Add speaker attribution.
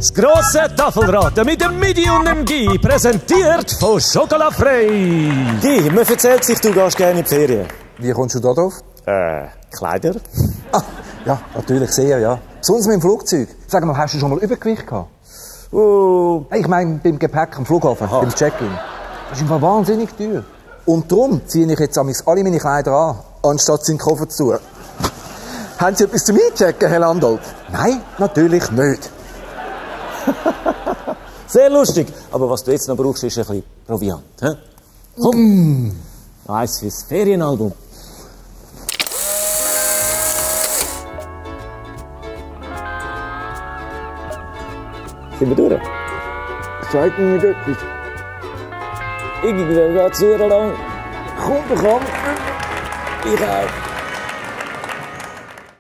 Speaker 1: Das grosse Tafelraten mit dem Midi und dem Guy, präsentiert von Chocolat Frei.
Speaker 2: Guy, man erzählt sich, du gehst gerne in die Ferien.
Speaker 3: Wie kommst du da drauf?
Speaker 2: Kleider?
Speaker 3: Ah, ja, natürlich sehr, ja. Besonders mit dem Flugzeug. Sag mal, hast du schon mal Übergewicht gehabt? Ich meine, beim Gepäck am Flughafen, beim Check-in. Das ist einfach wahnsinnig teuer. Und darum ziehe ich jetzt alle meine Kleider an, anstatt sie in den Koffer zu tun. Haben Sie etwas zum Einchecken, Herr Landolt? Nein, natürlich nicht.
Speaker 2: Sehr lustig. Aber was du jetzt noch brauchst, ist ein bisschen Proviant. He? Komm, eins fürs Ferienalbum. Sind wir durch?
Speaker 3: Zeig mir nicht etwas.
Speaker 2: Irgendwie geht's sehr lang.
Speaker 3: Komm, komm.
Speaker 2: Ich auch.